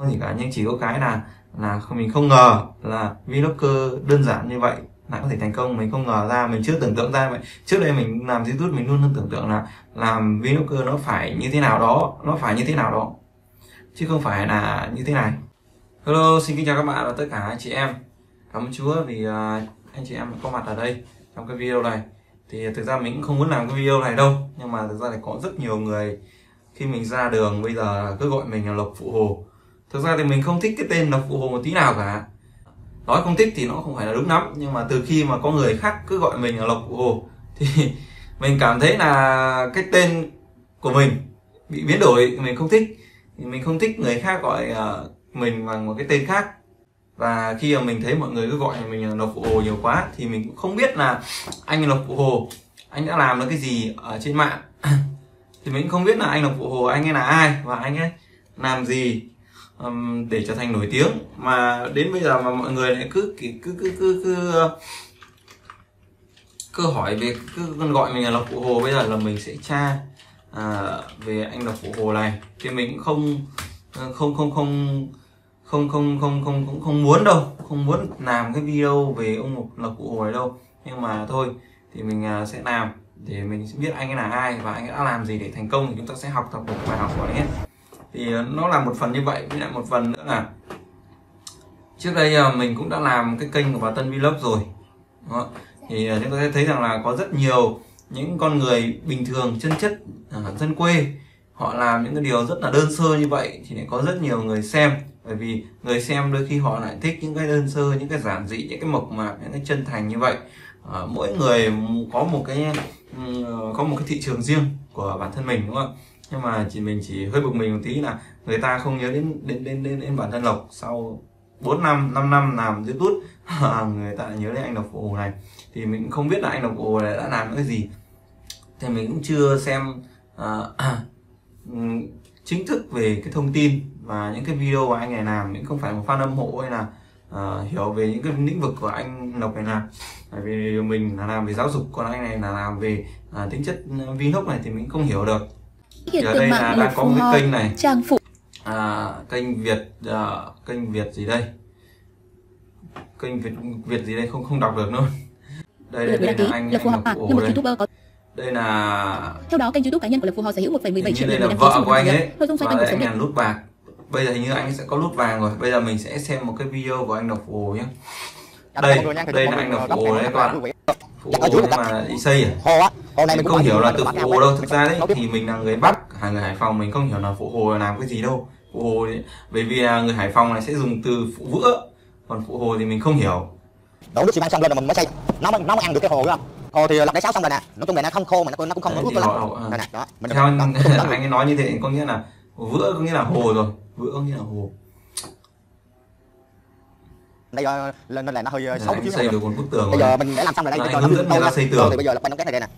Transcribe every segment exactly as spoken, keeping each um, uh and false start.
không gì cả, nhưng chỉ có cái là là không, mình không ngờ là vlogger đơn giản như vậy lại có thể thành công. Mình không ngờ ra, mình chưa tưởng tượng ra vậy. Trước đây mình làm YouTube mình luôn luôn tưởng tượng là làm vlogger nó phải như thế nào đó, nó phải như thế nào đó, chứ không phải là như thế này. Hello, xin kính chào các bạn và tất cả anh chị em. Cảm ơn Chúa vì uh, anh chị em có mặt ở đây trong cái video này. Thì thực ra mình cũng không muốn làm cái video này đâu, nhưng mà thực ra thì có rất nhiều người khi mình ra đường bây giờ cứ gọi mình là Lộc Phụ Hồ. Thực ra thì mình không thích cái tên Lộc Phụ Hồ một tí nào cả. Nói không thích thì nó không phải là đúng lắm, nhưng mà từ khi mà có người khác cứ gọi mình là Lộc Phụ Hồ thì mình cảm thấy là cái tên của mình bị biến đổi, mình không thích. Thì mình không thích người khác gọi uh, mình bằng một cái tên khác. Và khi mà mình thấy mọi người cứ gọi mình là Lộc Phụ Hồ nhiều quá thì mình cũng không biết là anh Lộc Phụ Hồ anh đã làm được cái gì ở trên mạng. Thì mình cũng không biết là anh Lộc Phụ Hồ anh ấy là ai và anh ấy làm gì um, để trở thành nổi tiếng, mà đến bây giờ mà mọi người lại cứ cứ cứ cứ cứ, cứ, cứ hỏi về, cứ gọi mình là Lộc Phụ Hồ. Bây giờ là mình sẽ tra à, về anh Lộc Phụ Hồ này thì mình cũng không không không không không không không không cũng không muốn đâu, không muốn làm cái video về ông Lộc Phụ Hồ này đâu. Nhưng mà thôi thì mình sẽ làm để mình sẽ biết anh ấy là ai và anh ấy đã làm gì để thành công, thì chúng ta sẽ học tập được bài học của anh ấy. Thì nó là một phần như vậy, với lại một phần nữa là trước đây mình cũng đã làm cái kênh của Bà Tân Vlog rồi. Đó. Thì chúng ta sẽ thấy rằng là có rất nhiều những con người bình thường chân chất ở dân quê, họ làm những cái điều rất là đơn sơ như vậy thì lại có rất nhiều người xem. Bởi vì người xem đôi khi họ lại thích những cái đơn sơ, những cái giản dị, những cái mộc mạc, những cái chân thành như vậy. À, mỗi người có một cái có một cái thị trường riêng của bản thân mình, đúng không? Nhưng mà chỉ mình chỉ hơi bực mình một tí là người ta không nhớ đến đến đến đến, đến bản thân Lộc. Sau bốn năm, năm năm làm YouTube người ta lại nhớ đến anh Lộc Phụ Hồ này. Thì mình cũng không biết là anh Lộc Phụ Hồ này đã làm cái gì. Thì mình cũng chưa xem uh, chính thức về cái thông tin và những cái video của anh này làm. Mình không phải một fan âm hộ hay là uh, hiểu về những cái lĩnh vực của anh Lộc này làm. Bởi vì mình là làm về giáo dục, còn anh này là làm về uh, tính chất vlog này thì mình không hiểu được. Thì ở đây là đang có một cái kênh này, trang phục à, kênh Việt uh, kênh Việt gì đây, kênh Việt Việt gì đây không không đọc được luôn. Đây đây, đây là anh Lộc Phụ Hồ đây. Đây là theo đó kênh YouTube cá nhân của Lộc Phụ Hồ sở hữu một phẩy mười bảy triệu người đăng ký vợ của anh ấy. Và đây anh là nút bạc. Bây giờ hình như anh ấy sẽ có nút vàng rồi. Bây giờ mình sẽ xem một cái video của anh Lộc Phụ Hồ nhé. Đây, đây là anh Lộc Phụ Hồ đấy các bạn. Phụ Hồ nhưng mà đi xây à? Mình không hiểu là từ Phụ Hồ đâu. Thực ra đấy thì mình là người Bắc, người Hải Phòng, mình không hiểu là Phụ Hồ làm cái gì đâu. Phụ Hồ đấy, bởi vì người Hải Phòng này sẽ dùng từ phụ vữa, còn Phụ Hồ thì mình không hiểu. Đổ nước xi măng xong lên là mình mới xây, nó mới nó mới ăn được cái hồ, đúng không? Hồ thì lọc đáy sáo xong rồi nè, nói chung là nó không khô mà nó, nó cũng không ướt lắm. Đây nè, đó. Mình theo anh, anh ấy nói như thế có nghĩa là vữa có nghĩa là hồ rồi, vữa có nghĩa là hồ. Đây lên nên là nó hơi xấu chút. Xây được một bức tường. Bây giờ mình để làm xong rồi đây, hướng dẫn người ta xây tường. Thì bây giờ là quanh cái này đây nè.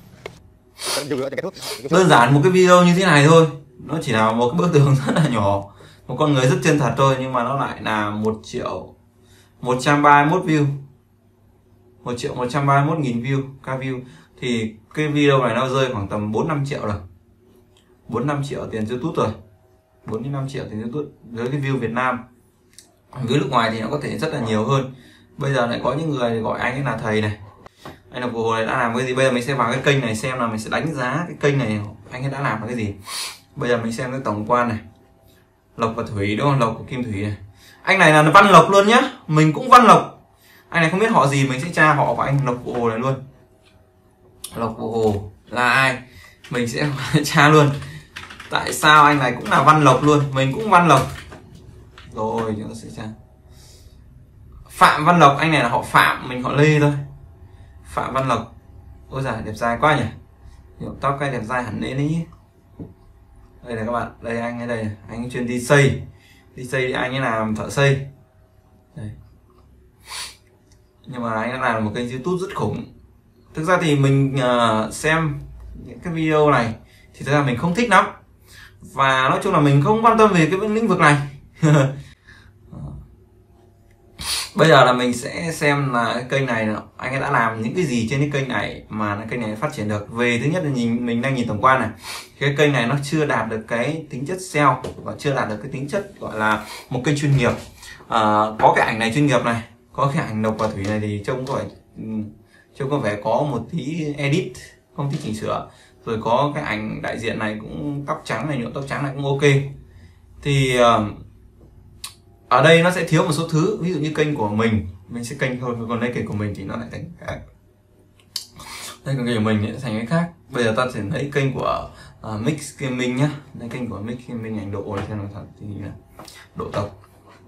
Đơn giản một cái video như thế này thôi, nó chỉ là một cái bức tường rất là nhỏ, một con người rất chân thật thôi, nhưng mà nó lại là một triệu một trăm ba mươi mốt view, một triệu một trăm ba mươi mốt nghìn view, k view. Thì cái video này nó rơi khoảng tầm bốn năm triệu rồi, bốn năm triệu tiền YouTube rồi, bốn đến năm triệu tiền YouTube với cái view Việt Nam. Với nước ngoài thì nó có thể rất là nhiều hơn. Bây giờ lại có những người gọi anh ấy là thầy này, anh Lộc Phụ Hồ này đã làm cái gì. Bây giờ mình sẽ vào cái kênh này xem là mình sẽ đánh giá cái kênh này anh ấy đã làm cái gì. Bây giờ mình xem cái tổng quan này, Lộc và Thủy đúng không, Lộc và Kim Thủy này. Anh này là Văn Lộc luôn nhá, mình cũng Văn Lộc. Anh này không biết họ gì, mình sẽ tra họ của anh Lộc Phụ Hồ này luôn. Lộc Phụ Hồ là ai mình sẽ tra luôn. Tại sao anh này cũng là Văn Lộc luôn, mình cũng Văn Lộc. Rồi chúng ta sẽ tra Phạm Văn Lộc, anh này là họ Phạm, mình họ Lê thôi. Phạm Văn Lộc. Ôi giời, đẹp trai quá nhỉ, kiểu tóc cái đẹp trai hẳn lên đấy. Đây này các bạn, đây anh ấy đây, anh ấy chuyên đi xây, đi xây anh ấy làm thợ xây đây. Nhưng mà anh đã làm một kênh YouTube rất khủng. Thực ra thì mình uh, xem những cái video này thì thực ra mình không thích lắm, và nói chung là mình không quan tâm về cái lĩnh vực này. Bây giờ là mình sẽ xem là cái kênh này anh ấy đã làm những cái gì trên cái kênh này mà cái kênh này phát triển được. Về thứ nhất là nhìn mình đang nhìn tổng quan này, cái kênh này nó chưa đạt được cái tính chất S E O và chưa đạt được cái tính chất gọi là một kênh chuyên nghiệp. À, có cái ảnh này chuyên nghiệp này, có cái ảnh Lộc và Thủy này thì trông có phải trông có vẻ có một tí edit, không tí chỉnh sửa. Rồi có cái ảnh đại diện này cũng tóc trắng này, nhuộm tóc trắng này cũng ok. Thì uh, ở đây nó sẽ thiếu một số thứ, ví dụ như kênh của mình mình sẽ kênh thôi, còn đây kênh của mình thì nó lại thành cái đây, còn kênh của mình sẽ thành cái khác. Bây giờ ta sẽ lấy kênh của uh, Mix Gaming nhá, đây kênh của Mix Gaming, ảnh độ này xem nó thật thì là độ tộc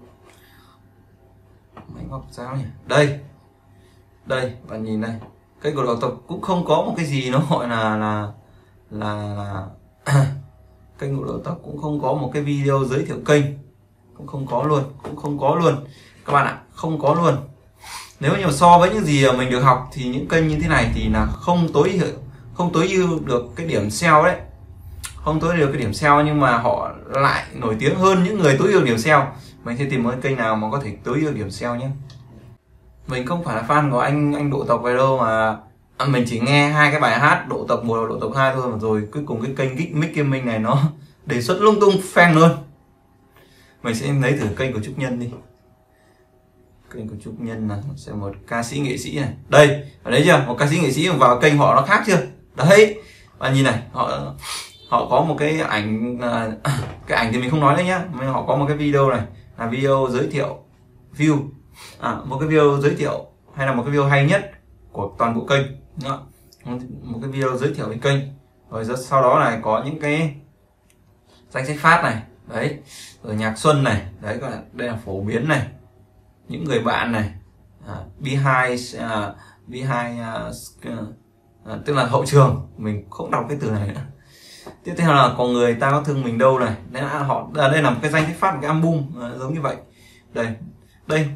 máy móc sao nhỉ, đây đây bạn nhìn đây, kênh của độ tộc cũng không có một cái gì nó gọi là là là, là kênh của độ tộc cũng không có một cái video giới thiệu kênh, cũng không có luôn, cũng không có luôn các bạn ạ, không có luôn. Nếu như so với những gì mình được học thì những kênh như thế này thì là không tối không tối ưu được cái điểm S E O đấy, không tối ưu được cái điểm S E O, nhưng mà họ lại nổi tiếng hơn những người tối ưu điểm S E O. Mình sẽ tìm một kênh nào mà có thể tối ưu điểm S E O nhé. Mình không phải là fan của anh anh Độ Tộc về đâu, mà mình chỉ nghe hai cái bài hát Độ Tộc một và Độ Tộc hai thôi, mà rồi cuối cùng cái kênh Mix Gaming này nó đề xuất lung tung phèn luôn. Mình sẽ lấy thử kênh của Trúc Nhân đi. Kênh của Trúc Nhân là sẽ một ca sĩ nghệ sĩ này. Đây, ở đấy chưa? Một ca sĩ nghệ sĩ vào kênh họ nó khác chưa? Đấy, bạn nhìn này, họ họ có một cái ảnh, cái ảnh thì mình không nói đấy nhá, nhưng họ có một cái video này là video giới thiệu view, à, một cái video giới thiệu hay là một cái video hay nhất của toàn bộ kênh. Đó. Một cái video giới thiệu về kênh, rồi sau đó này có những cái danh sách phát này, đấy, rồi nhạc xuân này, đấy, các bạn, đây là phổ biến này, những người bạn này, à, behind uh, behind uh, uh, tức là hậu trường, mình không đọc cái từ này nữa. Tiếp theo là có người ta có thương mình đâu này, đây là họ, đây là một cái danh sách phát một cái album uh, giống như vậy. Đây, đây,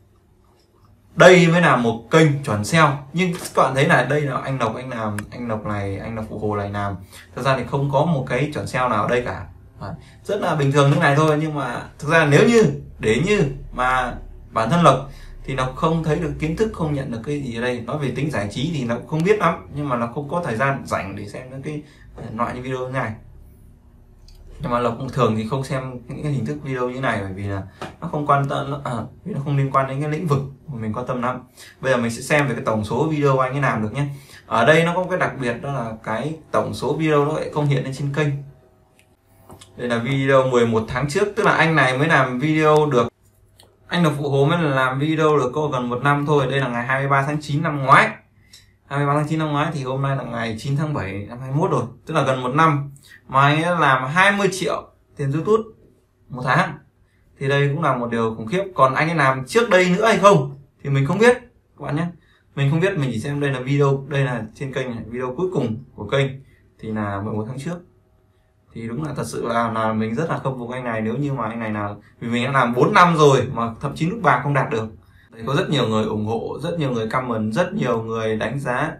đây mới là một kênh chuẩn S E O. Nhưng các bạn thấy là đây là anh Lộc anh làm, anh Lộc này, anh Lộc Phụ Hồ này làm, thật ra thì không có một cái chuẩn S E O nào ở đây cả. Rất là bình thường như này thôi, nhưng mà thực ra nếu như để như mà bản thân Lộc thì nó không thấy được kiến thức, không nhận được cái gì ở đây. Nói về tính giải trí thì nó cũng không biết lắm, nhưng mà nó không có thời gian rảnh để xem những cái loại như video như này. Nhưng mà Lộc cũng thường thì không xem những cái hình thức video như này, bởi vì là nó không quan tâm, à, vì nó không liên quan đến cái lĩnh vực mà mình quan tâm lắm. Bây giờ mình sẽ xem về cái tổng số video anh ấy làm được nhé. Ở đây nó có cái đặc biệt, đó là cái tổng số video nó lại không hiện lên trên kênh. Đây là video mười một tháng trước, tức là anh này mới làm video được, anh Lộc Phụ Hồ mới làm video được có gần một năm thôi. Đây là ngày hai mươi ba tháng chín năm ngoái, hai mươi ba tháng chín năm ngoái thì hôm nay là ngày chín tháng bảy năm hai mươi mốt rồi, tức là gần một năm mà anh ấy làm hai mươi triệu tiền YouTube một tháng, thì đây cũng là một điều khủng khiếp. Còn anh ấy làm trước đây nữa hay không thì mình không biết các bạn nhé, mình không biết, mình chỉ xem đây là video, đây là trên kênh này, video cuối cùng của kênh thì là mười một tháng trước. Thì đúng là thật sự là, là mình rất là khâm phục anh này, nếu như mà anh này là, vì mình đã làm bốn năm rồi mà thậm chí nút bạc không đạt được. Đấy, có rất nhiều người ủng hộ, rất nhiều người comment, rất nhiều người đánh giá.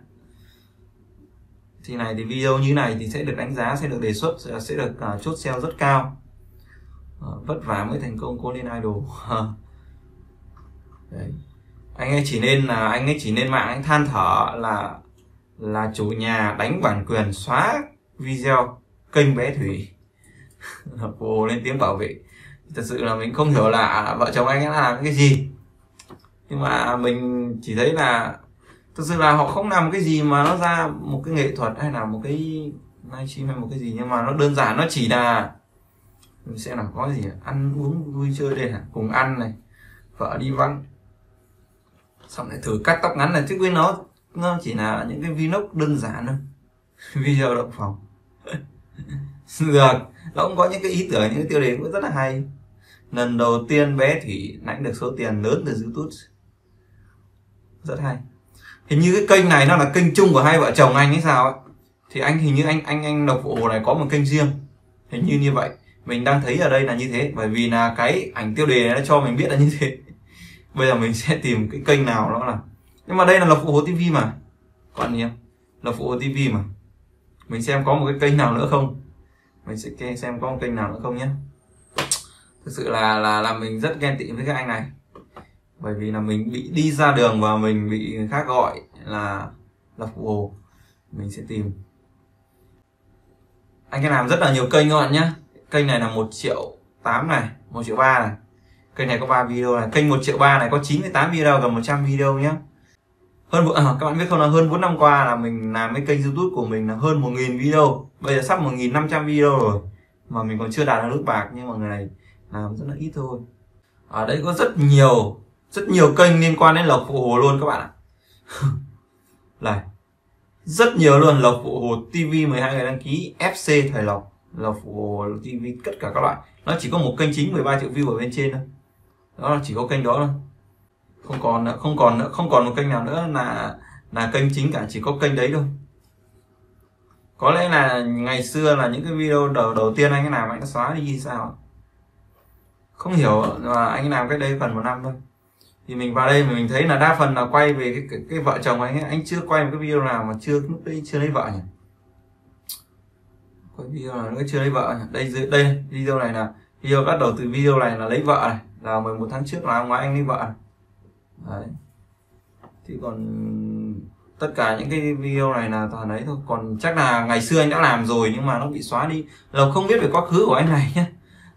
Thì này thì video như này thì sẽ được đánh giá, sẽ được đề xuất, sẽ được uh, chốt sale rất cao. Uh, vất vả mới thành công, cô lên idol. Đấy. Anh ấy chỉ nên là anh ấy chỉ nên mạng anh than thở là là chủ nhà đánh bản quyền xóa video kênh bé Thủy. Cô lên tiếng bảo vệ. Thật sự là mình không hiểu là vợ chồng anh ấy làm cái gì, nhưng mà mình chỉ thấy là thực sự là họ không làm cái gì mà nó ra một cái nghệ thuật hay là một cái livestream hay một cái gì, nhưng mà nó đơn giản, nó chỉ là mình sẽ là có gì ăn uống vui chơi đây là cùng ăn này, vợ đi vắng, xong lại thử cắt tóc ngắn này, chứ với nó nó chỉ là những cái vlog đơn giản thôi. Video động phòng. Được, nó cũng có những cái ý tưởng, những cái tiêu đề cũng rất là hay. Lần đầu tiên bé Thủy lãnh được số tiền lớn từ YouTube, rất hay. Hình như cái kênh này nó là kênh chung của hai vợ chồng anh hay sao ấy. Thì anh hình như anh anh anh Lộc Phụ Hồ này có một kênh riêng, hình như như vậy. Mình đang thấy ở đây là như thế, bởi vì là cái ảnh tiêu đề này nó cho mình biết là như thế. Bây giờ mình sẽ tìm cái kênh nào đó là, nhưng mà đây là Lộc Phụ Hồ ti vi mà, còn gì không? Lộc Phụ Hồ ti vi mà. Mình xem có một cái kênh nào nữa không, mình sẽ xem có một kênh nào nữa không nhé. Thực sự là là là mình rất ghen tị với các anh này. Bởi vì là mình bị đi ra đường và mình bị người khác gọi là Lộc Phụ Hồ, mình sẽ tìm. Anh cái làm rất là nhiều kênh các bạn nhé. Kênh này là một triệu tám này, một triệu ba này. Kênh này có ba video này. Kênh một triệu ba này có chín mươi tám video, gần một trăm video nhé. Hơn à, các bạn biết không, là hơn bốn năm qua là mình làm cái kênh YouTube của mình là hơn một nghìn video. Bây giờ sắp một nghìn năm trăm video rồi. Mà mình còn chưa đạt được nút bạc, nhưng mà người này làm rất là ít thôi. Ở đây có rất nhiều rất nhiều kênh liên quan đến Lộc Phụ Hồ luôn các bạn ạ. Này, rất nhiều luôn. Lộc Phụ Hồ ti vi mười hai người đăng ký, ép xê Thời Lộc, Lộc Phụ Hồ ti vi, tất cả các loại. Nó chỉ có một kênh chính mười ba triệu view ở bên trên thôi. Đó là chỉ có kênh đó thôi. Không còn nữa, không còn nữa, không còn một kênh nào nữa là là kênh chính cả, chỉ có kênh đấy thôi. Có lẽ là ngày xưa là những cái video đầu đầu tiên anh ấy làm anh đã xóa đi như sao, không hiểu, mà anh ấy làm cách đây gần một năm thôi. Thì mình vào đây mình thấy là đa phần là quay về cái cái, cái vợ chồng anh ấy. Anh chưa quay một cái video nào mà chưa lúc đấy chưa lấy vợ nhỉ? Quay video nào nữa chưa lấy vợ nhỉ? Đây dưới đây video này là video bắt đầu từ video này là lấy vợ này, là mười một tháng trước là ngoài anh lấy vợ này. Đấy. Thì còn tất cả những cái video này là toàn ấy thôi. Còn chắc là ngày xưa anh đã làm rồi nhưng mà nó bị xóa đi. Lộc không biết về quá khứ của anh này nhé.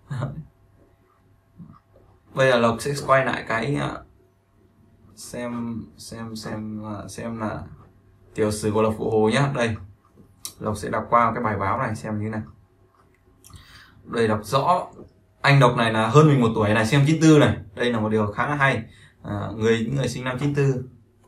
Bây giờ Lộc sẽ quay lại cái xem xem xem xem là tiểu sử của Lộc Phụ Hồ nhé. Đây, Lộc sẽ đọc qua cái bài báo này xem như thế nào. Đây, đọc rõ. Anh đọc này là hơn mình một tuổi này, xem chín tư này. Đây là một điều khá là hay. À, người những người sinh năm chín tư.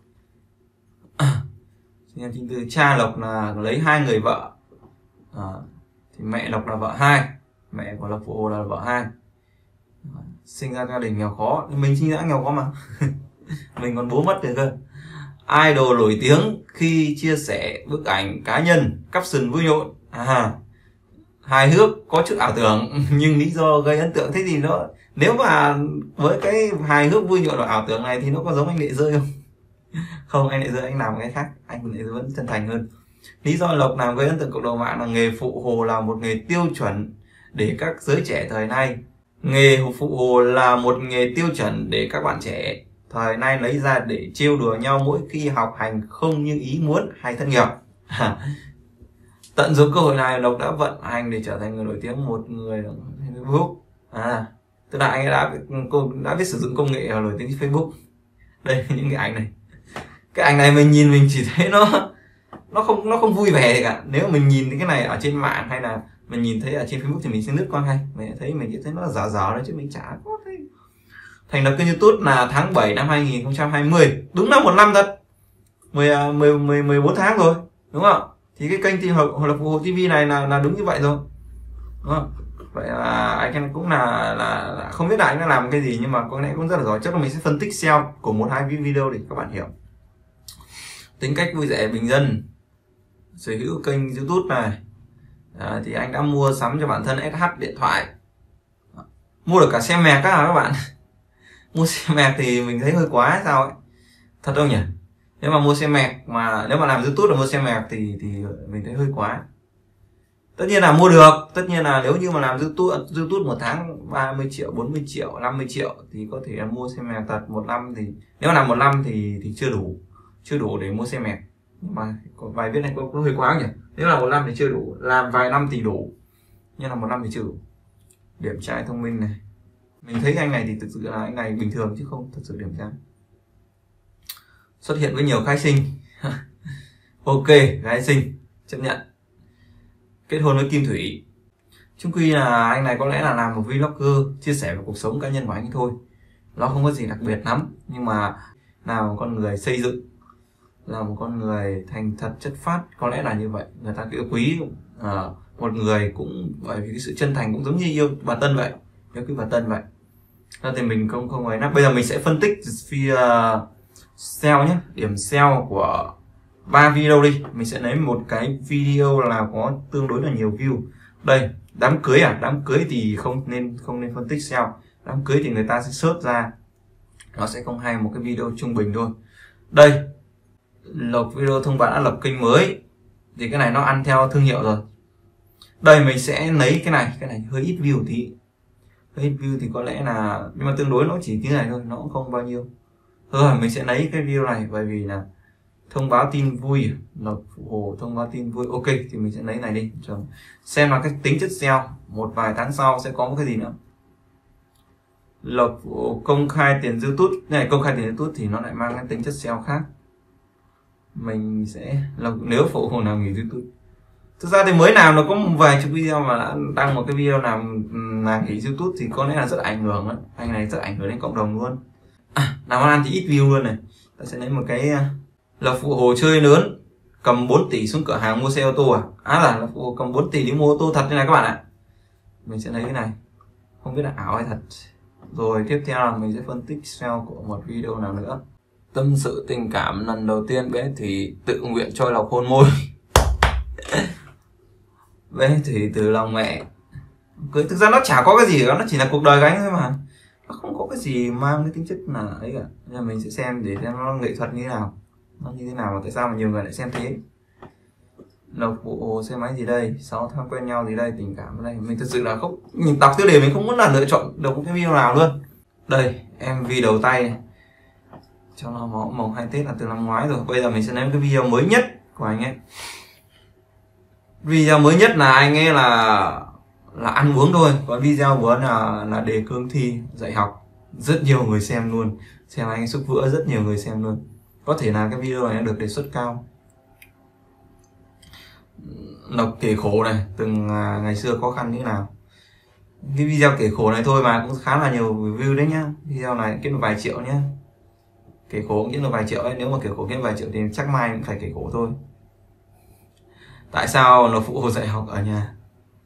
Sinh năm chín tư. Cha Lộc là lấy hai người vợ. À, thì mẹ Lộc là vợ hai, mẹ của Lộc Phụ Hồ là vợ hai. Sinh ra gia đình nghèo khó, mình sinh ra nghèo khó mà. Mình còn bố mất rồi cơ. Idol nổi tiếng khi chia sẻ bức ảnh cá nhân caption vui nhộn, à, hài hước, có chút ảo tưởng nhưng lý do gây ấn tượng. Thế thì nó, nếu mà với cái hài hước vui nhộn và ảo tưởng này thì nó có giống anh Lệ Rơi không? Không, anh Lệ Rơi anh làm cái khác, anh Lệ Rơi vẫn chân thành hơn. Lý do Lộc làm gây ấn tượng cộng đồng mạng là nghề phụ hồ là một nghề tiêu chuẩn để các giới trẻ thời nay. Nghề phụ hồ là một nghề tiêu chuẩn để các bạn trẻ thời nay lấy ra để trêu đùa nhau mỗi khi học hành không như ý muốn hay thất nghiệp. Tận dụng cơ hội này, Lộc đã vận hành để trở thành người nổi tiếng, một người Facebook. À, tức là anh ấy đã cô đã biết sử dụng công nghệ nổi tiếng trên Facebook. Đây những cái ảnh này. Cái ảnh này mình nhìn mình chỉ thấy nó nó không nó không vui vẻ gì cả. Nếu mình nhìn cái này ở trên mạng hay là mình nhìn thấy ở trên Facebook thì mình sẽ lướt qua ngay. Mình thấy mình thấy nó dở dở đấy chứ mình chả có thấy. Thành lập kênh YouTube là tháng bảy năm hai nghìn không trăm hai mươi, đúng là một năm thật, mười, mười, mười, mười bốn tháng rồi, đúng không? Thì cái kênh thì Lộc Phụ Hồ ti vi này là là đúng như vậy rồi, đúng không? Vậy là anh cũng là, là là không biết là anh đã làm cái gì nhưng mà có lẽ cũng rất là giỏi. Chắc là mình sẽ phân tích seo của một hai video để các bạn hiểu. Tính cách vui vẻ bình dân, sở hữu kênh YouTube này. À, thì anh đã mua sắm cho bản thân ét hát điện thoại, mua được cả xe mẹc các các bạn. Mua xe mẹc thì mình thấy hơi quá sao ấy, thật đâu nhỉ? Nếu mà mua xe mẹc mà nếu mà làm YouTube là mua xe mẹc thì thì mình thấy hơi quá. Tất nhiên là mua được, tất nhiên là nếu như mà làm YouTube YouTube một tháng ba mươi triệu, bốn mươi triệu, năm mươi triệu thì có thể là mua xe mẹc thật. Một năm thì nếu mà làm một năm thì thì chưa đủ, chưa đủ để mua xe mẹc. Nhưng mà có bài viết này có, có hơi quá nhỉ? Nếu là một năm thì chưa đủ, làm vài năm thì đủ, nhưng là một năm thì chưa đủ. Điểm trai thông minh này, mình thấy anh này thì thực sự là anh này bình thường chứ không thật sự điểm trai. Xuất hiện với nhiều gái xinh. Ok, gái xinh chấp nhận. Kết hôn với Kim Thủy. Chung quy là anh này có lẽ là làm một vlogger chia sẻ về cuộc sống cá nhân của anh thôi. Nó không có gì đặc biệt lắm, nhưng mà là một con người xây dựng, là một con người thành thật chất phát, có lẽ là như vậy. Người ta yêu quý à, một người cũng bởi vì cái sự chân thành, cũng giống như yêu bà Tân vậy, yêu quý bà Tân vậy. Thế thì mình không không ấy. Bây giờ mình sẽ phân tích phía uh, sale nhé, điểm sale của ba video đi. Mình sẽ lấy một cái video là có tương đối là nhiều view. Đây, đám cưới à, đám cưới thì không nên không nên phân tích sale. Đám cưới thì người ta sẽ search ra, nó sẽ không hay, một cái video trung bình thôi. Đây, Lộc video thông báo đã lập kênh mới, thì cái này nó ăn theo thương hiệu rồi. Đây mình sẽ lấy cái này, cái này hơi ít view tí, hơi ít view thì có lẽ là, nhưng mà tương đối nó chỉ tí này thôi, nó cũng không bao nhiêu. Thôi mình sẽ lấy cái video này bởi vì là thông báo tin vui, lộc phụ hồ thông báo tin vui. Ok thì mình sẽ lấy này đi xem là cái tính chất sale một vài tháng sau sẽ có một cái gì nữa. Lộc phụ hồ công khai tiền YouTube này, công khai tiền YouTube thì nó lại mang cái tính chất sale khác. Mình sẽ lộc nếu phụ hồ nào nghỉ YouTube, thực ra thì mới nào nó có một vài chục video mà đã đăng một cái video nào là nghỉ YouTube thì có lẽ là rất ảnh hưởng đó. Anh này rất ảnh hưởng đến cộng đồng luôn. À, làm ăn thì ít view luôn này. Ta sẽ lấy một cái là phụ hồ chơi lớn cầm bốn tỷ xuống cửa hàng mua xe ô tô à? Á là, là phụ hồ cầm bốn tỷ đi mua ô tô thật như này các bạn ạ. Mình sẽ lấy cái này, không biết là ảo hay thật. Rồi tiếp theo là mình sẽ phân tích sale của một video nào nữa. Tâm sự tình cảm lần đầu tiên bé thì tự nguyện cho Lộc hôn môi. Bé thì từ lòng mẹ cưới, thực ra nó chả có cái gì cả, nó chỉ là cuộc đời của anh thôi mà, nó không có cái gì mang cái tính chất là ấy cả. Nên là mình sẽ xem để xem nó nghệ thuật như thế nào, nó như thế nào mà tại sao mà nhiều người lại xem thế. Lộc bộ xe máy gì đây, sáu tháng quen nhau gì đây, tình cảm ở đây. Mình thực sự là không, mình đọc tiêu đề mình không muốn là lựa chọn được một cái video nào luôn. Đây em vê đầu tay này, cho nó màu, màu hai Tết là từ năm ngoái rồi. Bây giờ mình sẽ lấy cái video mới nhất của anh ấy. Video mới nhất là anh ấy là là ăn uống thôi, còn video của anh là là đề cương thi dạy học, rất nhiều người xem luôn, xem anh ấy xúc vữa rất nhiều người xem luôn. Có thể là cái video này được đề xuất cao. Lộc kể khổ này, từng à, ngày xưa khó khăn như thế nào. Cái video kể khổ này thôi mà cũng khá là nhiều view đấy nhá. Video này kiếm được vài triệu nhá. Kể khổ cũng kiếm được vài triệu ấy, nếu mà kể khổ kiếm vài triệu thì chắc mai cũng phải kể khổ thôi. Tại sao Lộc phụ hồ dạy học ở nhà?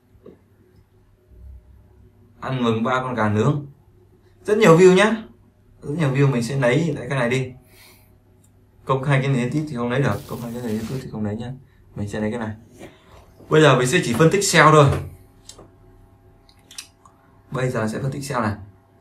Ăn mừng ba con gà nướng. Rất nhiều view nhá. Rất nhiều view, mình sẽ lấy lại cái này đi. Công khai cái này thì không lấy được, công khai cái này thì không lấy nhá. Mình sẽ lấy cái này. Bây giờ mình sẽ chỉ phân tích sale thôi. Bây giờ sẽ phân tích sale này.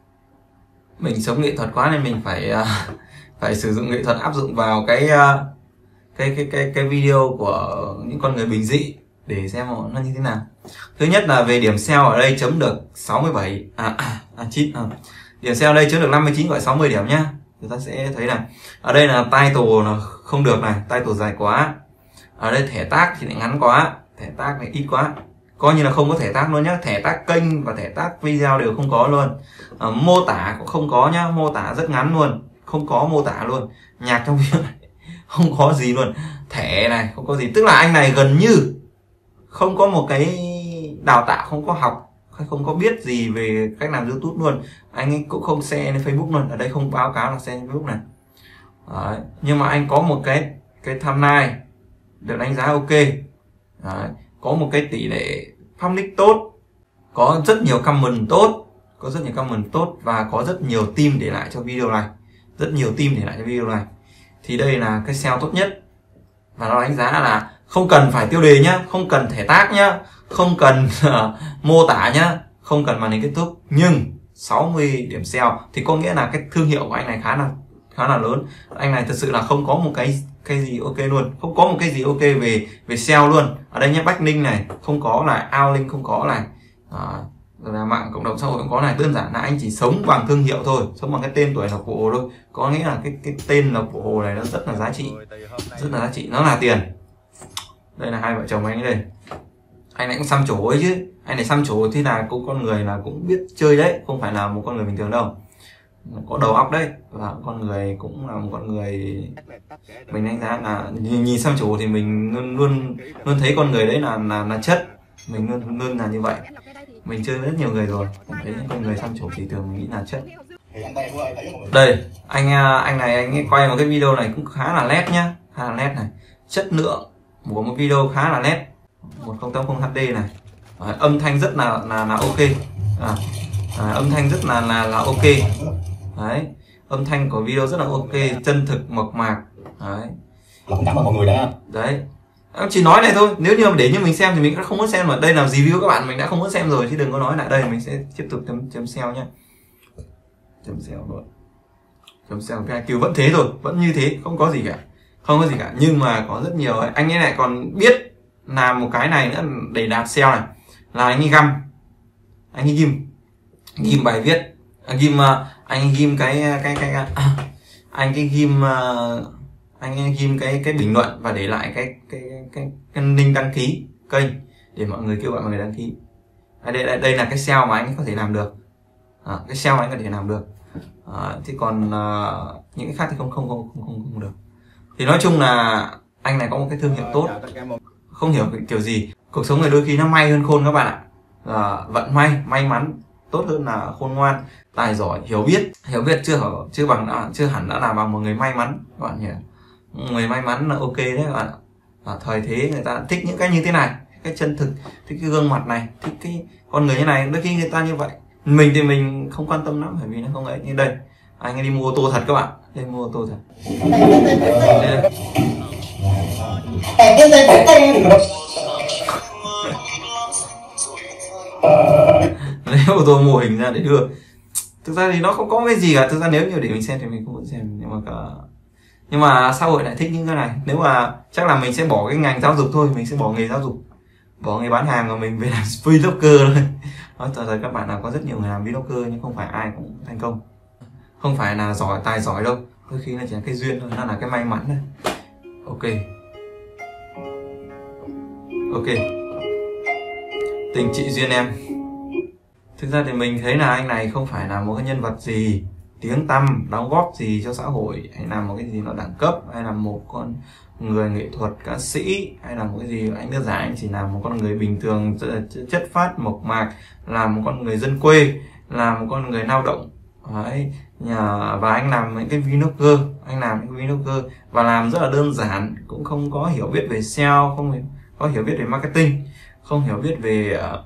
Mình sống nghệ thuật quá nên mình phải uh, phải sử dụng nghệ thuật áp dụng vào cái uh, cái cái cái cái video của những con người bình dị để xem nó như thế nào. Thứ nhất là về điểm sale ở đây chấm được sáu mươi bảy à, à, à chín à. Điểm sale ở đây chấm được năm mươi chín gọi sáu mươi điểm nhá. Chúng ta sẽ thấy này. Ở đây là title là không được này, title dài quá. Ở đây thẻ tag thì lại ngắn quá, thẻ tag này ít quá, coi như là không có thẻ tag luôn nhá. Thẻ tag kênh và thẻ tag video đều không có luôn. À, mô tả cũng không có nhá, mô tả rất ngắn luôn, không có mô tả luôn. Nhạc trong video này không có gì luôn, thẻ này không có gì, tức là anh này gần như không có một cái đào tạo, không có học, không có biết gì về cách làm YouTube luôn. Anh ấy cũng không share lên Facebook luôn, ở đây không báo cáo là share lên Facebook này. Đấy. Nhưng mà anh có một cái cái thumbnail được đánh giá ok. Đấy. Có một cái tỷ lệ public tốt, có rất nhiều comment tốt, có rất nhiều comment tốt và có rất nhiều team để lại cho video này, rất nhiều team để lại cho video này. Thì đây là cái sale tốt nhất và nó đánh giá là không cần phải tiêu đề nhá, không cần thẻ tag nhá, không cần uh, mô tả nhá, không cần màn hình kết thúc, nhưng sáu mươi điểm sale thì có nghĩa là cái thương hiệu của anh này khá là khá là lớn. Anh này thật sự là không có một cái cái gì ok luôn, không có một cái gì ok về về sale luôn. Ở đây nhé, backlink này không có này, outlink không có này, à, rồi là mạng cộng đồng xã hội cũng có này. Đơn giản là anh chỉ sống bằng thương hiệu thôi, sống bằng cái tên tuổi Lộc Bộ Hồ thôi. Có nghĩa là cái cái tên Lộc Bộ Hồ này nó rất là giá trị, rất là giá trị, nó là tiền. Đây là hai vợ chồng anh ấy đây. Anh này cũng xăm trổ ấy chứ, anh này xăm trổ thì là cũng con người là cũng biết chơi đấy, không phải là một con người bình thường đâu, có đầu óc đấy, và con người cũng là một con người mình đánh giá là nhìn, nhìn xăm trổ thì mình luôn luôn luôn thấy con người đấy là là, là chất, mình luôn luôn là như vậy. Mình chơi với rất nhiều người rồi, mình thấy những con người xăm trổ thì thường mình nghĩ là chất. Đây anh anh này anh ấy quay một cái video này cũng khá là nét nhá, khá là nét này, chất lượng của một video khá là nét, một không tám không H D này. À, âm thanh rất là là là ok. À, à, âm thanh rất là là là ok. Đấy, âm thanh của video rất là ok, chân thực mộc mạc. Đấy. Cảm ơn mọi người đã. Đấy. Em chỉ nói này thôi, nếu như mà để như mình xem thì mình đã không muốn xem, mà đây là review các bạn, mình đã không muốn xem rồi chứ đừng có nói lại. Đây mình sẽ tiếp tục chấm chấm sale nhá. Chấm sale luôn. Chấm sale cái kiểu vẫn thế thôi, vẫn như thế, không có gì cả. Không có gì cả, nhưng mà có rất nhiều anh ấy lại còn biết làm một cái này nữa để đạt sale này, là anh ấy găm, anh ấy ghim ghim bài viết, ghim anh ấy ghim cái cái cái, cái anh cái ghim uh, anh ghim cái cái bình luận và để lại cái cái cái cái link đăng ký kênh để mọi người kêu gọi mọi người đăng ký. À, đây, đây đây là cái sale mà anh có thể làm được, à, cái sale mà anh có thể làm được. À, thì còn uh, những cái khác thì không không không không không, không được. Thì nói chung là anh này có một cái thương hiệu tốt, không hiểu kiểu gì. Cuộc sống này đôi khi nó may hơn khôn các bạn ạ. À, vận may, may mắn tốt hơn là khôn ngoan, tài giỏi, hiểu biết. Hiểu biết chưa chưa bằng chưa hẳn đã là bằng một người may mắn các bạn nhỉ. Người may mắn là ok đấy các bạn ạ. À, thời thế người ta thích những cái như thế này, cái chân thực, thích cái gương mặt này, thích cái con người như này. Đôi khi người ta như vậy, mình thì mình không quan tâm lắm, bởi vì nó không ấy. Như đây anh ấy đi mua ô tô thật các bạn, đây mua ô tô thật. Đây. Lấy ô tô mô hình ra để đưa. Thực ra thì nó không có cái gì cả. Thực ra nếu như để mình xem thì mình không muốn xem, nhưng mà cả... nhưng mà xã hội lại thích những cái này. Nếu mà chắc là mình sẽ bỏ cái ngành giáo dục thôi, mình sẽ bỏ nghề giáo dục, bỏ nghề bán hàng, và mình về làm vlogger thôi. Nói thật là các bạn nào có rất nhiều người làm vlogger, nhưng không phải ai cũng thành công, không phải là giỏi tài giỏi đâu, đôi khi là chỉ là cái duyên thôi, nó là cái may mắn thôi. Ok, ok, tình chị duyên em. Thực ra thì mình thấy là anh này không phải là một cái nhân vật gì tiếng tăm, đóng góp gì cho xã hội, hay là một cái gì nó đẳng cấp, hay là một con người nghệ thuật ca sĩ, hay là một cái gì. Anh đơn giản anh chỉ là một con người bình thường, chất phát mộc mạc, là một con người dân quê, là một con người lao động. Đấy. Và anh làm những cái vlogger, anh làm những cái vlogger và làm rất là đơn giản, cũng không có hiểu biết về sale, không có hiểu biết về marketing, không hiểu biết về uh,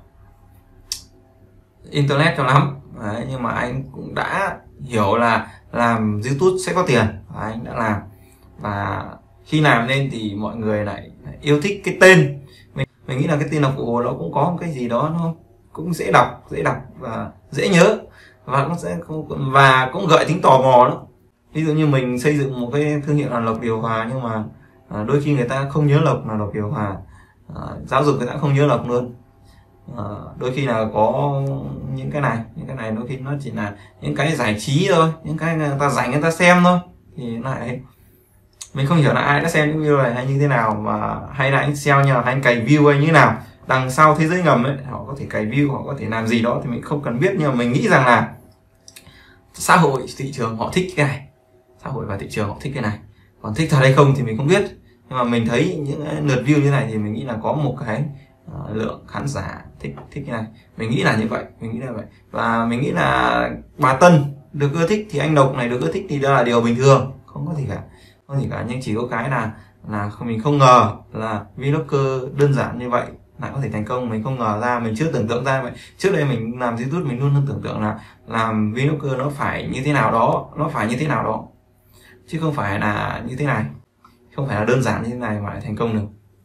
internet cho lắm. Đấy, nhưng mà anh cũng đã hiểu là làm YouTube sẽ có tiền, và anh đã làm. Và khi làm lên thì mọi người lại yêu thích cái tên. Mình mình nghĩ là cái tên là Phụ Hồ nó cũng có một cái gì đó nó cũng dễ đọc, dễ đọc và dễ nhớ, và nó sẽ và cũng gợi tính tò mò đó. Ví dụ như mình xây dựng một cái thương hiệu là Lộc Điều Hòa, nhưng mà đôi khi người ta không nhớ Lộc là Lộc Điều Hòa, à, giáo dục người ta không nhớ Lộc luôn. À, đôi khi là có những cái này, những cái này đôi khi nó chỉ là những cái giải trí thôi, những cái người ta rảnh người ta xem thôi, thì lại mình không hiểu là ai đã xem những video này hay như thế nào, mà hay là anh sell nhờ hay anh cày view hay như thế nào. Đằng sau thế giới ngầm ấy, họ có thể cày view, họ có thể làm gì đó thì mình không cần biết, nhưng mà mình nghĩ rằng là xã hội, thị trường họ thích cái này, xã hội và thị trường họ thích cái này. Còn thích thật hay không thì mình không biết, nhưng mà mình thấy những lượt view như này thì mình nghĩ là có một cái uh, lượng khán giả thích thích cái này. Mình nghĩ là như vậy, mình nghĩ là vậy. Và mình nghĩ là bà Tân được ưa thích thì anh Lộc này được ưa thích thì đó là điều bình thường, không có gì cả, không có gì cả. Nhưng chỉ có cái là là mình không ngờ là vlogger đơn giản như vậy lại có thể thành công. Mình không ngờ ra, mình chưa tưởng tượng ra vậy. Trước đây mình làm YouTube mình luôn luôn tưởng tượng là làm vlogger nó phải như thế nào đó, nó phải như thế nào đó, chứ không phải là như thế này, không phải là đơn giản như thế này mà lại thành công được.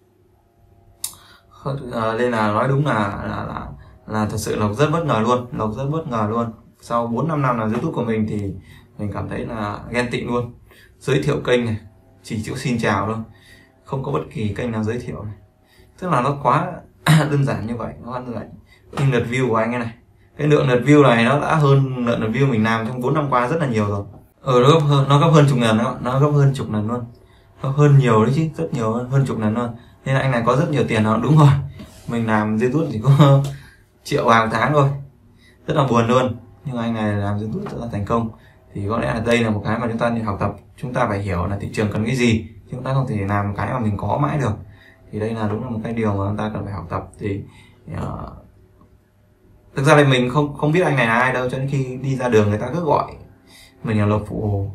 À, nên là nói đúng là là, là là thật sự Lộc rất bất ngờ luôn, Lộc rất bất ngờ luôn. Sau bốn năm năm làm YouTube của mình thì mình cảm thấy là ghen tị luôn. Giới thiệu kênh này chỉ chữ xin chào thôi, không có bất kỳ kênh nào giới thiệu này. Tức là nó quá đơn giản như vậy, nó đơn giản. Nhưng lượt view của anh ấy này, cái lượng lượt view này nó đã hơn lượng lượt view mình làm trong bốn năm qua rất là nhiều rồi. Ừ, nó gấp hơn, nó gấp hơn chục lần đó, nó gấp hơn chục lần luôn, nó hơn nhiều đấy chứ, rất nhiều hơn, hơn chục lần luôn. Nên là anh này có rất nhiều tiền đó, đúng rồi. Mình làm YouTube chỉ có triệu hàng tháng thôi, rất là buồn luôn. Nhưng anh này làm YouTube rất là thành công, thì có lẽ là đây là một cái mà chúng ta nên học tập. Chúng ta phải hiểu là thị trường cần cái gì, chúng ta không thể làm cái mà mình có mãi được. Thì đây là đúng là một cái điều mà chúng ta cần phải học tập. Thì uh, thực ra là mình không không biết anh này là ai đâu, cho đến khi đi ra đường người ta cứ gọi mình là Lộc Phụ Hồ.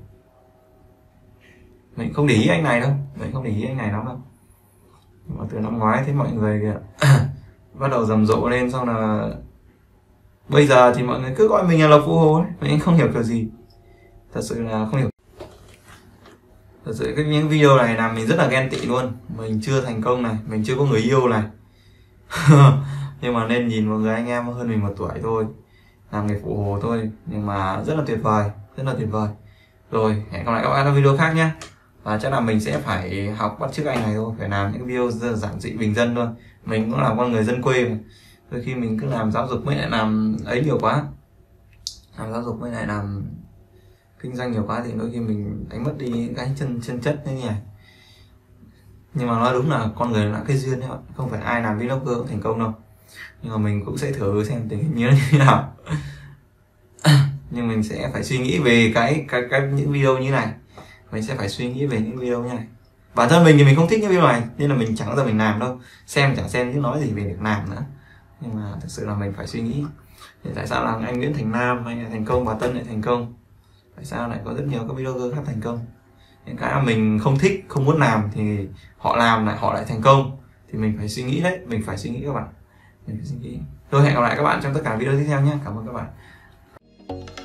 Mình không để ý anh này đâu, mình không để ý anh này lắm đâu. Nhưng mà từ năm ngoái thấy mọi người bắt đầu rầm rộ lên, xong là bây giờ thì mọi người cứ gọi mình là Lộc Phụ Hồ ấy. Mình không hiểu kiểu gì, thật sự là không hiểu. Thật sự cái những video này làm mình rất là ghen tị luôn. Mình chưa thành công này, mình chưa có người yêu này. Nhưng mà nên nhìn một người anh em hơn mình một tuổi thôi, làm nghề phụ hồ thôi, nhưng mà rất là tuyệt vời, rất là tuyệt vời. Rồi, hẹn gặp lại các bạn trong video khác nhé. Và chắc là mình sẽ phải học bắt chước anh này thôi, phải làm những video giản dị bình dân thôi. Mình cũng là con người dân quê mà. Đôi khi mình cứ làm giáo dục mới lại làm ấy nhiều quá, làm giáo dục mới lại làm kinh doanh nhiều quá thì đôi khi mình đánh mất đi cái chân chân chất như này. Nhưng mà nói đúng là con người là cái duyên đấy, không phải ai làm vlogger cũng thành công đâu. Nhưng mà mình cũng sẽ thử xem tình hình như thế nào. Nhưng mình sẽ phải suy nghĩ về cái cái cái những video như này, mình sẽ phải suy nghĩ về những video như này. Bản thân mình thì mình không thích những video này nên là mình chẳng bao giờ mình làm đâu, xem chẳng xem chứ nói gì về việc làm nữa. Nhưng mà thực sự là mình phải suy nghĩ thì tại sao là anh Nguyễn Thành Nam hay là thành công, bà Tân lại thành công, tại sao lại có rất nhiều các vlogger khác thành công. Những cái mà mình không thích, không muốn làm thì họ làm lại họ lại thành công, thì mình phải suy nghĩ đấy, mình phải suy nghĩ các bạn, mình phải suy nghĩ. Tôi hẹn gặp lại các bạn trong tất cả video tiếp theo nhé. Cảm ơn các bạn.